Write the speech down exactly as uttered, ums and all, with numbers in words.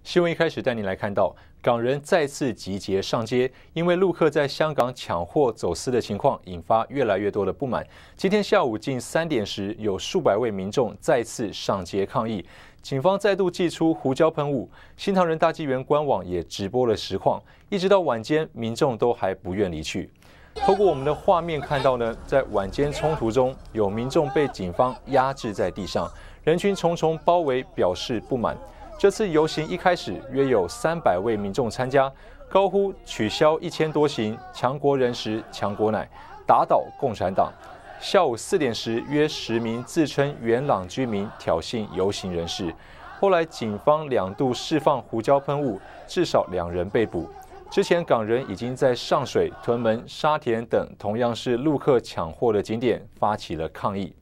新闻一开始带您来看到，港人再次集结上街，因为陆客在香港抢货走私的情况引发越来越多的不满。今天下午近三点时，有数百位民众再次上街抗议，警方再度祭出胡椒喷雾。新唐人大纪元官网也直播了实况，一直到晚间，民众都还不愿离去。透过我们的画面看到呢，在晚间冲突中，有民众被警方压制在地上，人群重重包围，表示不满。这次游行一开始约有三百位民众参加，高呼取消一千多行，强国人时强国乃，打倒共产党。下午四点时，约十名自称元朗居民挑衅游行人士，后来警方两度释放胡椒喷雾，至少两人被捕。之前港人已经在上水、屯门、沙田等同样是陆客抢货的景点发起了抗议。